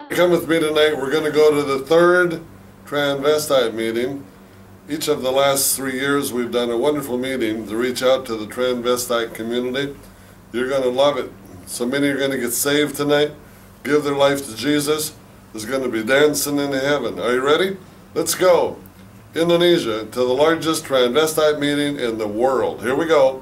Come with me tonight. We're going to go to the third transvestite meeting. Each of the last 3 years we've done a wonderful meeting to reach out to the transvestite community. You're going to love it. So many are going to get saved tonight, give their life to Jesus. There's going to be dancing in heaven. Are you ready? Let's go. Indonesia to the largest transvestite meeting in the world. Here we go.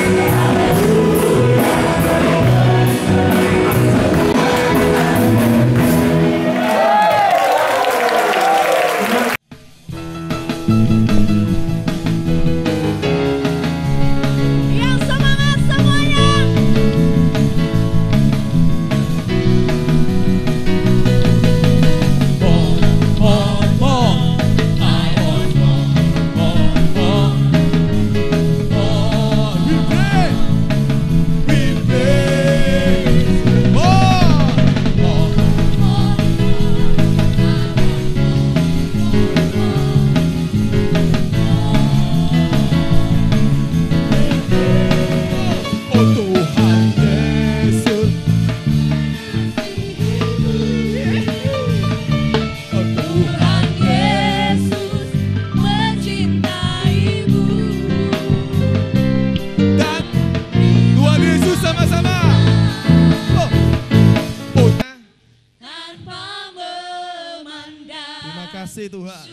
Tuhan,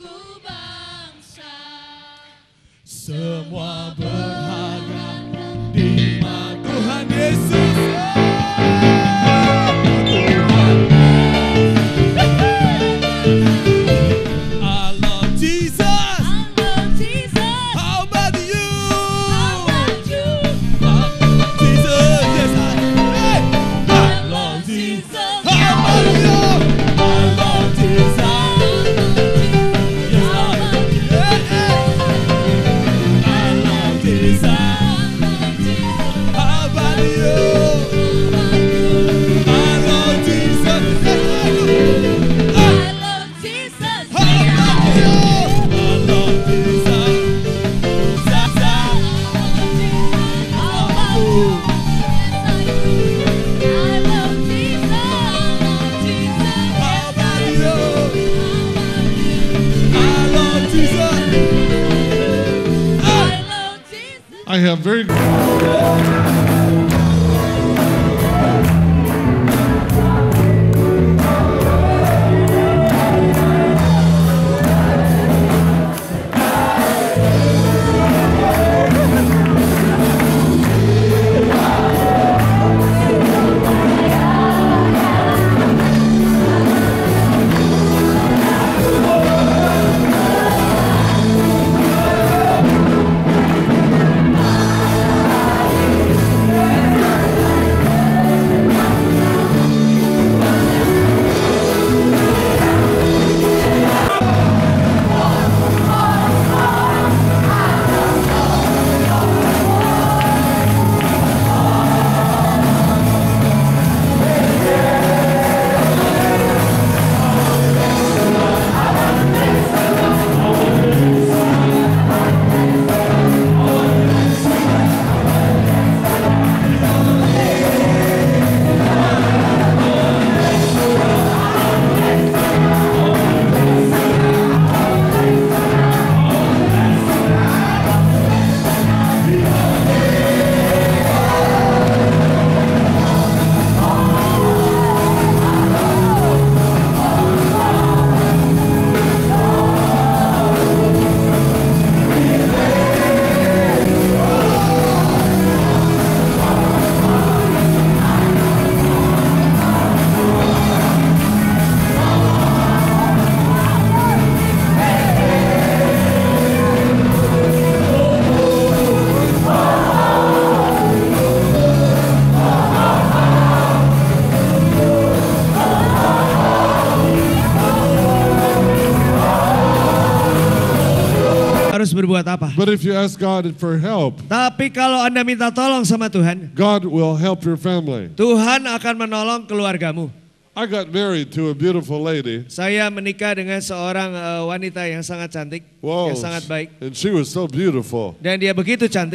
semua berharga di mata Tuhan Yesus. I love Jesus. I love Jesus. How about you? How about you? I love Jesus. Yes, I love Jesus. How about you? I love Jesus. I have very berbuat apa? But if you ask God for help, tapi kalau Anda minta tolong sama Tuhan, God will help your family. Tuhan akan menolong keluargamu. I got married to a beautiful lady. Saya menikah dengan seorang wanita yang sangat cantik, Wow, yang sangat baik. And she was so beautiful. Dan dia begitu cantik.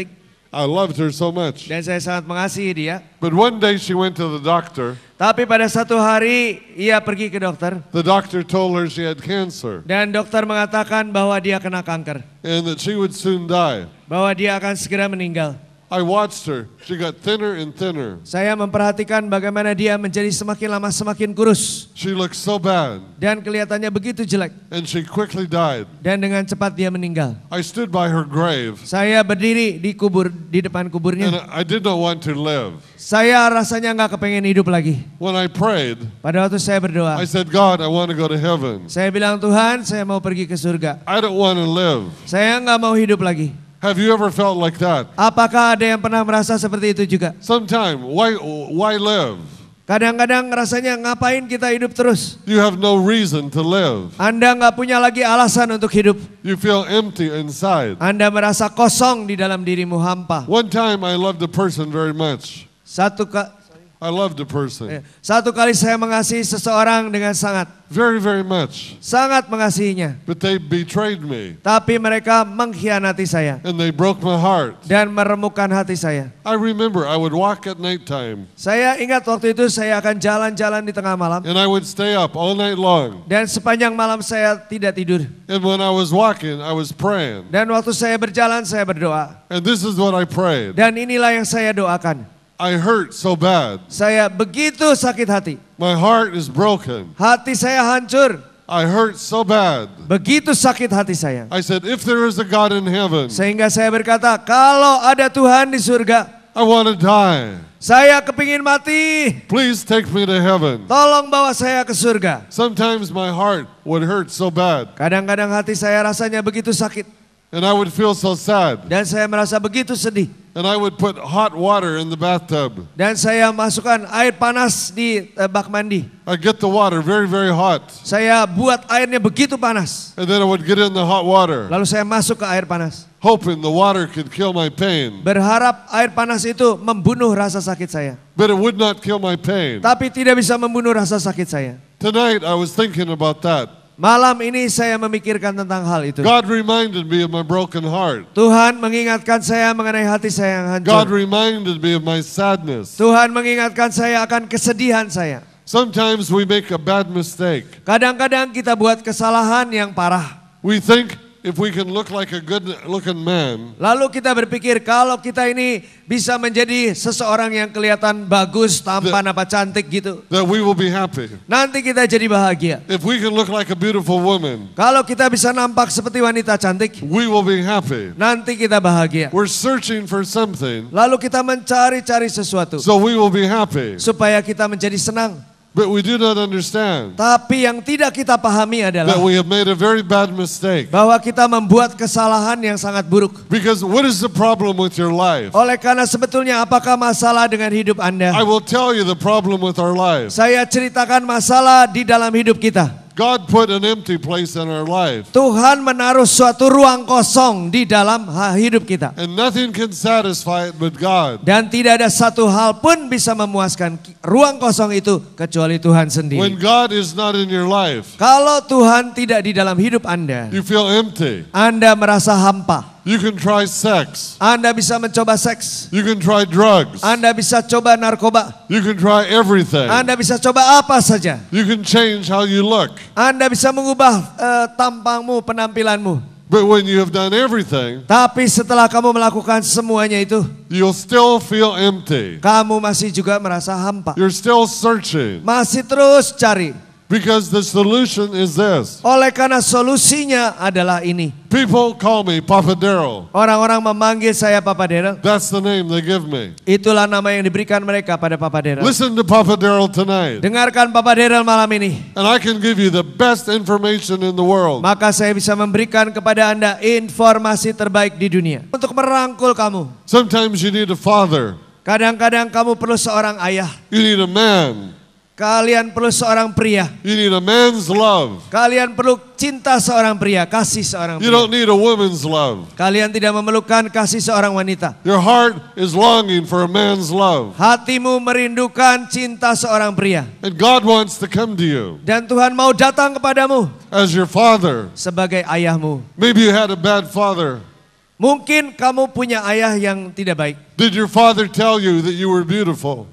I loved her so much. dan saya sangat mengasihi dia. But one day she went to the doctor. Tapi pada satu hari ia pergi ke dokter The doctor told her she had cancer dan dokter mengatakan bahwa dia kena kanker, and that she would soon die. bahwa dia akan segera meninggal. I watched her. She got thinner and thinner. Saya memperhatikan bagaimana dia menjadi semakin lama semakin kurus She looked so bad, dan kelihatannya begitu jelek and she quickly died. dan dengan cepat dia meninggal. I stood by her grave, Saya berdiri di depan and kuburnya. I did not want to live. Saya rasanya nggak kepengen hidup lagi. When I prayed, Pada waktu saya berdoa, I said, God, I want to go to heaven. saya bilang, Tuhan, saya mau pergi ke surga. I don't want to live. Saya nggak mau hidup lagi. Have you ever felt like that? Apakah ada yang pernah merasa seperti itu juga? Sometime, why live? Kadang-kadang rasanya ngapain kita hidup terus? You have no reason to live. Anda nggak punya lagi alasan untuk hidup. You feel empty inside. Anda merasa kosong di dalam dirimu, hampa. One time I loved a person very much. I loved a person. Satu kali saya mengasihi seseorang dengan Very, very much. sangat mengasihinya. But they betrayed me. Tapi mereka mengkhianati saya And they broke my heart. dan meremukkan hati saya. I remember I would walk at nighttime. Saya ingat waktu itu saya akan jalan-jalan di tengah malam. And I would stay up all night long. Dan sepanjang malam saya tidak tidur. And when I was walking, I was praying. Dan waktu saya berjalan saya berdoa. And this is what I prayed. Dan inilah yang saya doakan. I hurt so bad. Saya begitu sakit hati. My heart is broken. Hati saya hancur. I hurt so bad. Begitu sakit hati saya. I said, if there is a God in heaven, Sehingga saya berkata, kalau ada Tuhan di surga, I want to die. saya kepingin mati. Please take me to heaven. Tolong bawa saya ke surga. Sometimes my heart would hurt so bad. Kadang-kadang hati saya rasanya begitu sakit. And I would feel so sad. Dan saya merasa begitu sedih. And I would put hot water in the bathtub. Dan saya masukkan air panas di bak mandi. I get the water very, very hot. Saya buat airnya begitu panas. And then I would get in the hot water, Lalu saya masuk ke air panas. hoping the water could kill my pain. Berharap air panas itu membunuh rasa sakit saya. But it would not kill my pain. Tapi tidak bisa membunuh rasa sakit saya. Tonight I was thinking about that. Malam ini saya memikirkan tentang hal itu. God reminded me of my broken heart. Tuhan mengingatkan saya mengenai hati saya yang God hancur. reminded me of my sadness. Tuhan mengingatkan saya akan kesedihan saya. Sometimes we make a bad mistake. Kadang-kadang kita buat kesalahan yang parah. We think if we can look like a good looking man, Lalu kita berpikir kalau kita ini bisa menjadi seseorang yang kelihatan bagus, tampan apa cantik gitu. that we will be happy. Nanti kita jadi bahagia. If we can look like a beautiful woman, Kalau kita bisa nampak seperti wanita cantik, we will be happy. nanti kita bahagia. We're searching for something, Lalu kita mencari-cari sesuatu so we will be happy. supaya kita menjadi senang. But we do not understand Tapi yang tidak kita pahami adalah that we have made a very bad mistake. bahwa kita membuat kesalahan yang sangat buruk. Because what is the problem with your life? Oleh karena sebetulnya apakah masalah dengan hidup Anda? I will tell you the problem with our life. Saya ceritakan masalah di dalam hidup kita. God put an empty place in our life, Tuhan menaruh suatu ruang kosong di dalam hidup kita. and nothing can satisfy it but God. Dan tidak ada satu hal pun bisa memuaskan ruang kosong itu kecuali Tuhan When sendiri. God is not in your life, Kalau Tuhan tidak di dalam hidup Anda, you feel empty. Anda merasa hampa. You can try sex. Anda bisa mencoba seks. You can try drugs. Anda bisa coba narkoba. You can try everything. Anda bisa coba apa saja. You can change how you look. Anda bisa mengubah tampangmu, penampilanmu. But when you have done everything, Tapi setelah kamu melakukan semuanya itu, you'll still feel empty. kamu masih juga merasa hampa. You're still searching. Masih terus cari. Because the solution is this. Oleh karena solusinya adalah ini. People call me Papa Daryl. Orang-orang memanggil saya Papa Daryl. That's the name they give me. Itulah nama yang diberikan mereka pada Papa Daryl. Listen to Papa Daryl tonight. Dengarkan Papa Daryl malam ini. And I can give you the best information in the world. Maka saya bisa memberikan kepada Anda informasi terbaik di dunia. Untuk merangkul kamu. Sometimes you need a father. Kadang-kadang kamu perlu seorang ayah. You need a man. Kalian perlu seorang pria. You need a man's love. Kalian perlu cinta seorang pria, kasih seorang You pria. don't need a woman's love. Kalian tidak memerlukan kasih seorang wanita. Your heart is longing for a man's love. Hatimu merindukan cinta seorang pria. And God wants to come to you Dan Tuhan mau datang kepadamu as your father. sebagai ayahmu. Maybe you had a bad father. Mungkin kamu punya ayah yang tidak baik. Did your father tell you that you were beautiful?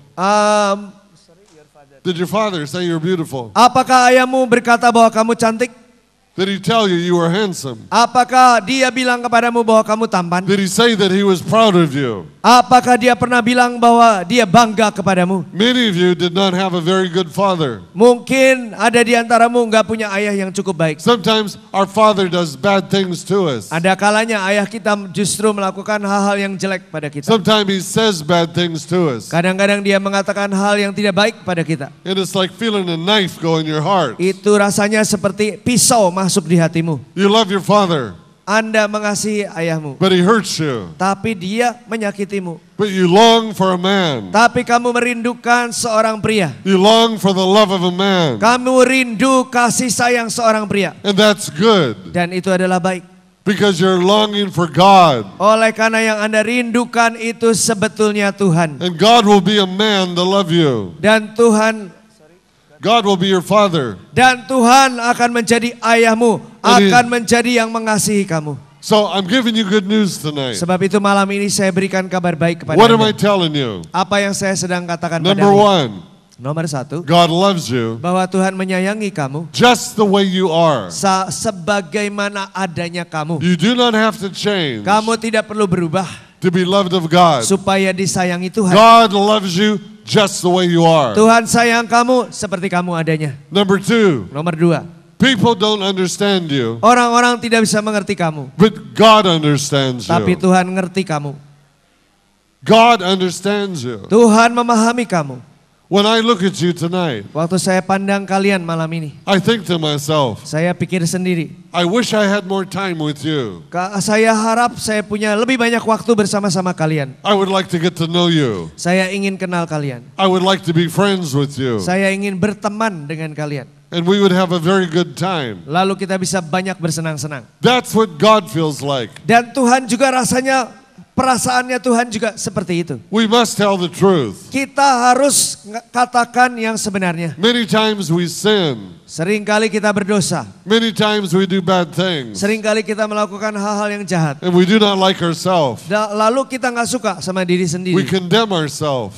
Did your father say you're beautiful? Apakah ayahmu berkata bahwa kamu cantik? Did he tell you you were handsome? Apakah dia bilang kepadamu bahwa kamu tampan? Did he say that he was proud of you? Apakah dia pernah bilang bahwa dia bangga kepadamu? Many of you did not have a very good father. Mungkin ada di antaramu nggak punya ayah yang cukup baik. Sometimes our father does bad things to us. Ada kalanya ayah kita justru melakukan hal-hal yang jelek pada kita. Sometimes he says bad things to us. Kadang-kadang dia mengatakan hal yang tidak baik pada kita. And it's like feeling a knife go in your heart. Itu rasanya seperti pisau masuk di hatimu. You love your father, Anda mengasihi ayahmu, but he hurts you. tapi dia menyakitimu. But you long for a man. Tapi kamu merindukan seorang pria. You long for the love of a man. Kamu rindu kasih sayang seorang pria. And that's good Dan itu adalah baik. because you're longing for God. Oleh karena yang Anda rindukan itu sebetulnya Tuhan. And God will be a man to love you. Dan Tuhan God will be your father. akan menjadi ayahmu, akan menjadi yang mengasihi kamu. So I'm giving you good news tonight. Sebab itu malam ini saya berikan kabar baik kepada What am I Anda. telling you? Apa yang saya sedang katakan Number padamu? one, Nomor satu, God loves you bahwa Tuhan menyayangi kamu just the way you are. sebagaimana adanya kamu. You do not have to change Kamu tidak perlu berubah to be loved of God. supaya disayangi Tuhan. God loves you just the way you are. Tuhan sayang kamu seperti kamu adanya. Number two, Nomor dua, people don't understand you, orang-orang tidak bisa mengerti kamu, but God understands tapi you. Tuhan ngerti kamu. God understands you. Tuhan memahami kamu. When I look at you tonight, Waktu saya pandang kalian malam ini, I think to myself, saya pikir sendiri, I wish I had more time with you. saya harap saya punya lebih banyak waktu bersama-sama kalian. I would like to get to know you. Saya ingin kenal kalian. I would like to be friends with you. Saya ingin berteman dengan kalian. And we would have a very good time. Lalu kita bisa banyak bersenang-senang. That's what God feels like. Dan Tuhan juga rasanya, perasaannya Tuhan juga seperti itu. We must tell the truth. Kita harus katakan yang sebenarnya. Many times we sin. Seringkali kita berdosa. Many times we do bad things. Seringkali kita melakukan hal-hal yang jahat. And we do not like ourselves. Lalu kita nggak suka sama diri sendiri. We condemn ourselves.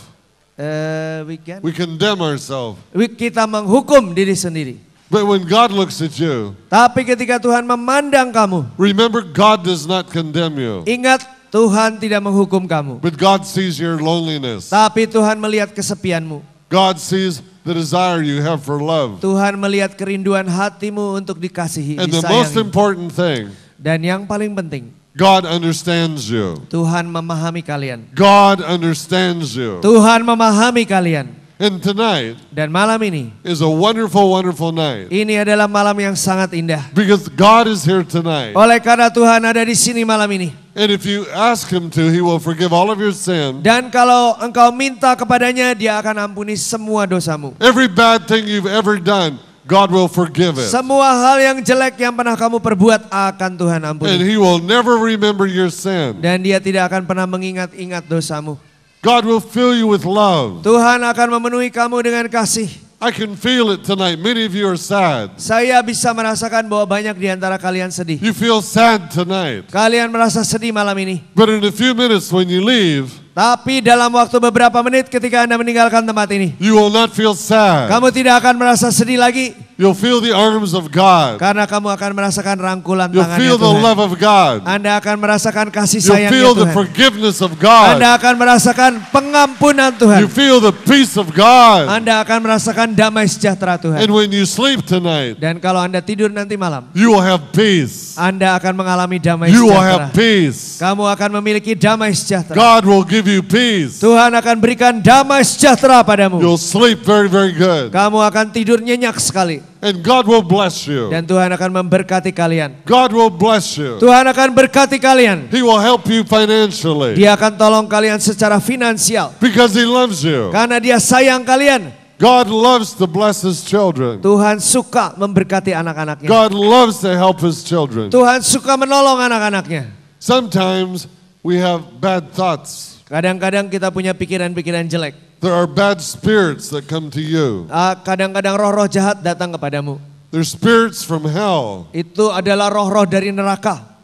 We condemn ourselves. Kita menghukum diri sendiri. But when God looks at you, Tapi ketika Tuhan memandang kamu, remember God does not condemn you. ingat Tuhan tidak menghukum kamu. But God sees your loneliness. Tapi Tuhan melihat kesepianmu. God sees the desire you have for love. Tuhan melihat kerinduan hatimu untuk dikasihi, And the most disayangi. important thing, Dan yang paling penting, God understands you. Tuhan memahami kalian. God understands you. Tuhan memahami kalian. And tonight Dan malam ini, is a wonderful, wonderful night. ini adalah malam yang sangat indah. Because God is here tonight. Oleh karena Tuhan ada di sini malam ini. And if you ask Him to, He will forgive all of your sin. Dan kalau engkau minta kepadanya, dia akan ampuni semua dosamu. Every bad thing you've ever done, God will forgive it. Semua hal yang jelek yang pernah kamu perbuat akan Tuhan And ampuni. He will never remember your sin. Dan dia tidak akan pernah mengingat-ingat dosamu. God will fill you with love. Tuhan akan memenuhi kamu dengan kasih. I can feel it tonight. Many of you are sad. Saya bisa merasakan bahwa banyak di antara kalian sedih. You feel sad tonight. Kalian merasa sedih malam ini. But in a few minutes when you leave, Tapi dalam waktu beberapa menit ketika Anda meninggalkan tempat ini, you will not feel sad. kamu tidak akan merasa sedih lagi. You'll feel the arms of God. Karena kamu akan merasakan rangkulan You'll tangannya feel the Tuhan. love of God. Anda akan merasakan kasih You'll sayangnya feel the Tuhan. forgiveness of God. Anda akan merasakan pengampunan Tuhan. You feel the peace of God. Anda akan merasakan damai sejahtera Tuhan. And when you sleep tonight, Dan kalau Anda tidur nanti malam, you will have peace. Anda akan mengalami damai You will sejahtera. have peace. Kamu akan memiliki damai sejahtera. God will give you peace. Tuhan akan berikan damai sejahtera padamu. You'll sleep very, very good. Kamu akan tidur nyenyak sekali. And God will bless you. Dan Tuhan akan memberkati kalian. God will bless you. Tuhan akan berkati kalian. He will help you financially Dia akan tolong kalian secara finansial. because He loves you. Karena dia sayang kalian. God loves to bless His children. Tuhan suka memberkati anak-anaknya. God loves to help His children. Tuhan suka menolong anak-anaknya. Sometimes we have bad thoughts. Kadang-kadang kita punya pikiran-pikiran jelek. There are bad spirits that come to you. Kadang-kadang roh-roh jahat datang kepadamu. They're spirits from hell. Itu adalah roh-roh dari neraka.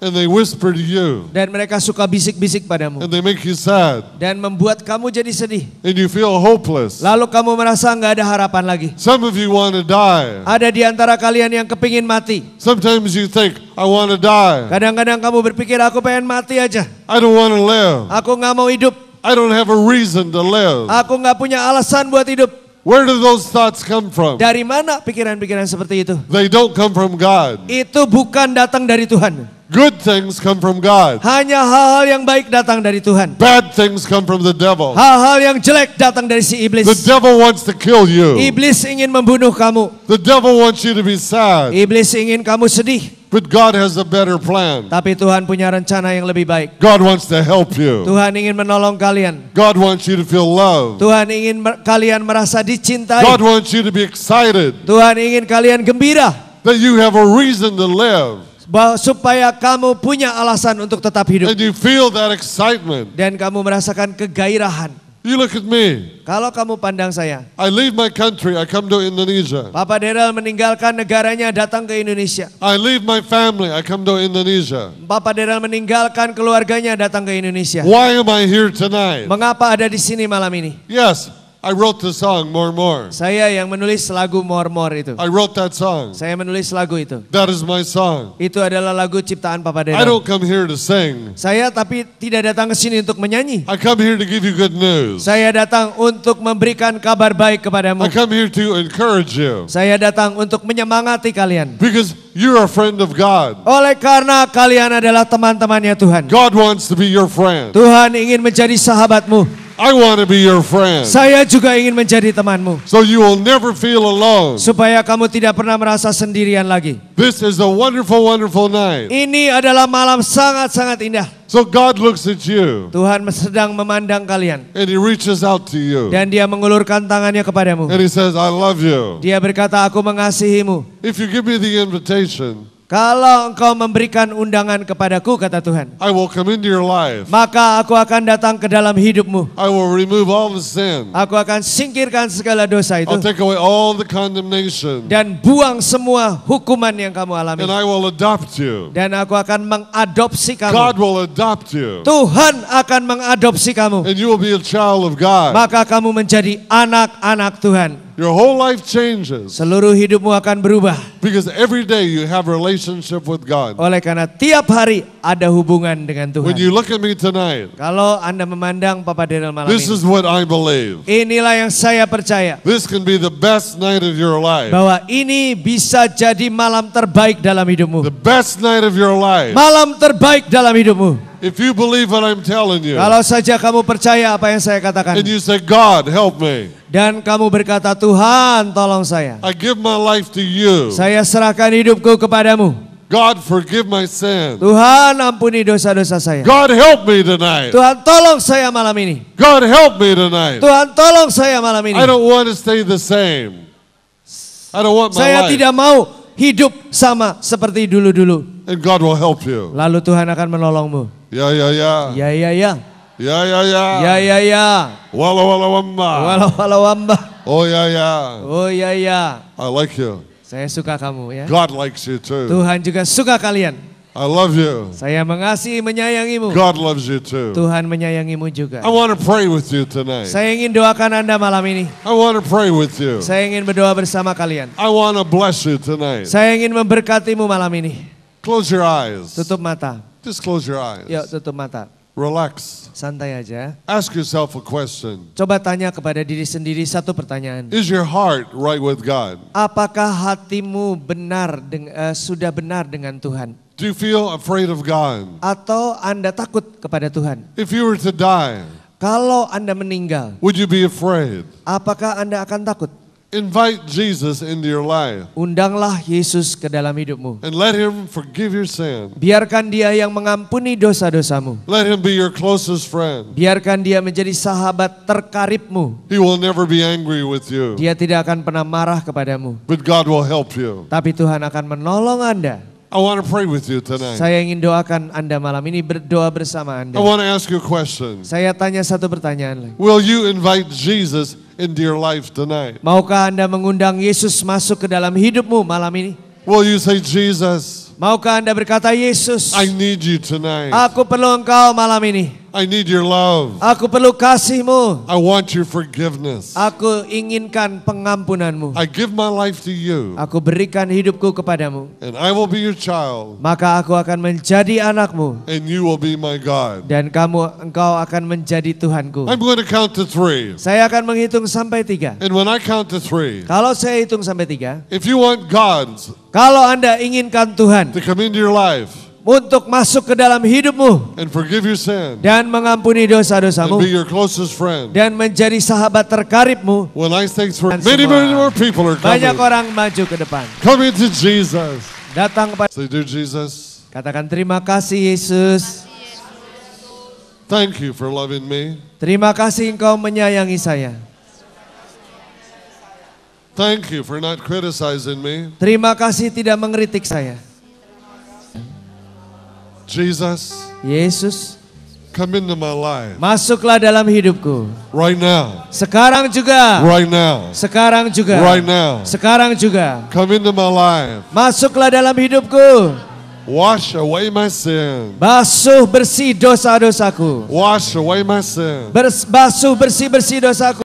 And they whisper to you. Dan mereka suka bisik-bisik padamu. And they make you sad. Dan membuat kamu jadi sedih. And you feel hopeless. Lalu kamu merasa nggak ada harapan lagi. Some of you want to die. Ada di antara kalian yang kepingin mati. Sometimes you think, I want to die. Kadang-kadang kamu berpikir, aku pengen mati aja. I don't want to live. Aku nggak mau hidup. I don't have a reason to live. Aku nggak punya alasan buat hidup. Where do those thoughts come from? Dari mana pikiran-pikiran seperti itu? They don't come from God. Itu bukan datang dari Tuhan. Good things come from God. Hanya hal-hal yang baik datang dari Tuhan. Bad things come from the devil. Hal-hal yang jelek datang dari si iblis. The devil wants to kill you. Iblis ingin membunuh kamu. The devil wants you to be sad. Iblis ingin kamu sedih. But God has a better plan. Tapi Tuhan punya rencana yang lebih baik. God wants to help you. Tuhan ingin menolong kalian. God wants you to feel love. Tuhan ingin kalian merasa dicintai. God wants you to be excited. Tuhan ingin kalian gembira. That you have a reason to live. Supaya kamu punya alasan untuk tetap hidup. And you feel that excitement. Dan kamu merasakan kegairahan. You look at me. Kalau kamu pandang saya. I leave my country, I come to Indonesia. Papa Daryl meninggalkan negaranya datang ke Indonesia. I leave my family, I come to Indonesia. Papa Daryl meninggalkan keluarganya datang ke Indonesia. Why am I here tonight? Mengapa ada di sini malam ini? Yes, I wrote the song More More. Saya yang menulis lagu More More itu. I wrote that song. Saya menulis lagu itu. That is my song. Itu adalah lagu ciptaan Papa I Daryl. don't come here to sing. Saya tapi tidak datang ke sini untuk menyanyi. I come here to give you good news. Saya datang untuk memberikan kabar baik kepadamu. I come here to encourage you. Saya datang untuk menyemangati kalian. Because you're a friend of God. Oleh karena kalian adalah teman-temannya Tuhan. God wants to be your friend. Tuhan ingin menjadi sahabatmu. I want to be your friend. Saya juga ingin menjadi temanmu. So you will never feel alone. Supaya kamu tidak pernah merasa sendirian lagi. This is a wonderful, wonderful night. Ini adalah malam sangat-sangat indah. So God looks at you. Tuhan sedang memandang kalian. And He reaches out to you. Dan Dia mengulurkan tangannya kepadamu. And He says, I love you. Dia berkata, aku mengasihimu. If you give me the invitation, kalau engkau memberikan undangan kepadaku, kata Tuhan, I will come into your life. maka aku akan datang ke dalam hidupmu. I will remove all the sin. Aku akan singkirkan segala dosa itu. I'll take away all the condemnation. Dan buang semua hukuman yang kamu alami. And I will adopt you. Dan aku akan mengadopsi kamu. God will adopt you. Tuhan akan mengadopsi kamu. And you will be a child of God. Maka kamu menjadi anak-anak Tuhan. Your whole life changes. Seluruh hidupmu akan berubah. Because every day you have a relationship with God. Oleh karena tiap hari ada hubungan dengan When Tuhan. you look at me tonight, Kalau Anda memandang Papa Daryl malam this ini, is what I believe. inilah yang saya percaya. This can be the best night of your life. Bahwa ini bisa jadi malam terbaik dalam hidupmu. The best night of your life. Malam terbaik dalam hidupmu. If you believe what I'm telling you, Kalau saja kamu percaya apa yang saya katakan. and you say, God, help me. Dan kamu berkata, Tuhan tolong saya. I give my life to you. Saya serahkan hidupku kepadamu. God, forgive my sin. Tuhan ampuni dosa-dosa saya. God, help me tonight. Tuhan tolong saya malam ini. God, help me tonight. Tuhan tolong saya malam ini. I don't want to stay the same. I don't want my Saya life. tidak mau hidup sama seperti dulu-dulu. And God will help you. Lalu Tuhan akan menolongmu. Yeah, yeah, yeah. Ya ya ya. Yeah, yeah, yeah. Ya ya ya. Walla, walla, wamba. Walau walau wamba. Oh, yeah, yeah. Oh ya ya. I like you. Saya suka kamu ya. God likes you too. Tuhan juga suka kalian. I love you. Saya mengasihi, menyayangimu. God loves you too. Tuhan menyayangimu juga. I want to pray with you tonight. Saya ingin doakan Anda malam ini. I want to pray with you. Saya ingin berdoa bersama kalian. I want to bless you tonight. Saya ingin memberkatimu malam ini. Close your eyes. Tutup mata. Just close your eyes. Yuk tutup mata. Relax. Santai aja. Ask yourself a question. Coba tanya kepada diri sendiri satu pertanyaan. Is your heart right with God? Apakah hatimu sudah benar dengan Tuhan? Do you feel afraid of God? Atau Anda takut kepada Tuhan? If you were to die, Kalau Anda meninggal, would you be afraid? apakah Anda akan takut? Invite Jesus into your life Undanglah Yesus ke dalam hidupmu. and let Him forgive your sin. Biarkan Dia yang mengampuni dosa-dosamu. Let Him be your closest friend. Biarkan Dia menjadi sahabat terkaribmu. He will never be angry with you, Dia tidak akan pernah marah kepadamu. but God will help you. Tapi Tuhan akan menolong Anda. I want to pray with you tonight. Saya ingin doakan Anda malam ini, berdoa bersama I Anda. want to ask you a question. Saya tanya satu pertanyaan lagi. Will you invite Jesus into your life tonight? Maukah Anda mengundang Yesus masuk ke dalam hidupmu malam ini? Will you say, Jesus, Maukah Anda berkata, Yesus, I need you tonight. aku perlu Engkau malam ini. I need your love. Aku perlu kasih-Mu. I want your forgiveness. Aku inginkan pengampunan-Mu. I give my life to you, Aku berikan hidupku kepadamu. and I will be your child, Maka aku akan menjadi anak-Mu. and you will be my God. Dan engkau akan menjadi Tuhanku. I'm going to count to 3. Saya akan menghitung sampai 3. And when I count to 3, Kalau saya hitung sampai 3. if you want God Kalau Anda inginkan Tuhan to come into your life untuk masuk ke dalam hidupmu. and forgive your sin Dan mengampuni and dosa-dosamu. be your closest friend, Dan menjadi sahabat terkaribmu. when I say 3, Dan many, semua. many more people are Banyak coming. orang maju ke depan. Come into Jesus. Datang kepada. Say, dear Jesus, Katakan terima kasih Yesus. thank you for loving me. Terima kasih Engkau menyayangi saya. Thank you for not criticizing me. Terima kasih tidak mengkritik saya. Jesus, Yesus, come into my life masuklah dalam hidupku. right now. Sekarang juga. Right now. Sekarang juga. Right now. Sekarang juga. Come into my life. Masuklah dalam hidupku. Wash away my sin. Basuh bersih dosa-dosaku. Wash away my sin. Basuh bersih-bersih dosaku.